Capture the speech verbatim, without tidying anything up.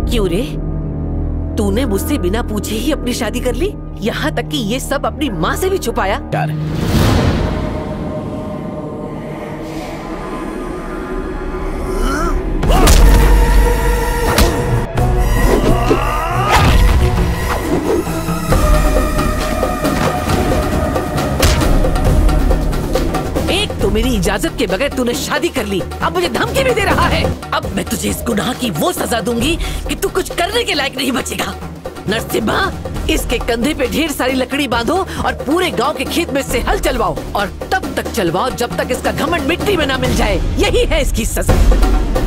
क्यों रे? तूने मुझसे बिना पूछे ही अपनी शादी कर ली, यहाँ तक कि ये सब अपनी माँ से भी छुपाया। यार तो मेरी इजाजत के बगैर तूने शादी कर ली, अब मुझे धमकी भी दे रहा है। अब मैं तुझे इस गुनाह की वो सजा दूंगी कि तू कुछ करने के लायक नहीं बचेगा। नरसिम्हा, इसके कंधे पे ढेर सारी लकड़ी बांधो और पूरे गांव के खेत में से हल चलवाओ, और तब तक चलवाओ जब तक इसका घमंड मिट्टी में ना मिल जाए। यही है इसकी सजा।